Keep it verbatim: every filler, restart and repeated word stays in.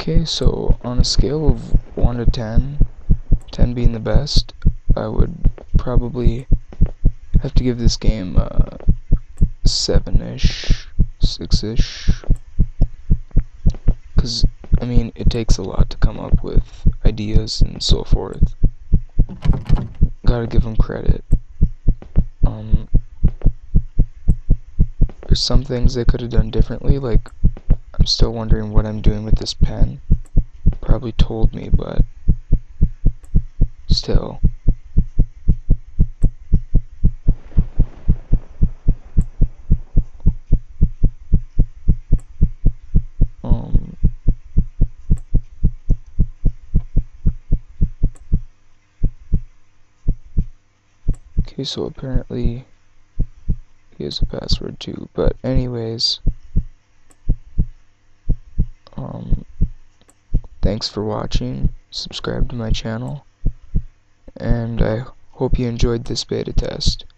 Okay, so on a scale of one to ten, ten being the best, I would probably have to give this game uh, seven-ish, six-ish, because, I mean, it takes a lot to come up with ideas and so forth. Gotta give them credit. Um, there's some things they could have done differently, like, I'm still wondering what I'm doing with this pen. Probably told me, but still. Um, okay, so apparently he has a password too, but anyways, um, thanks for watching, subscribe to my channel, and I hope you enjoyed this beta test.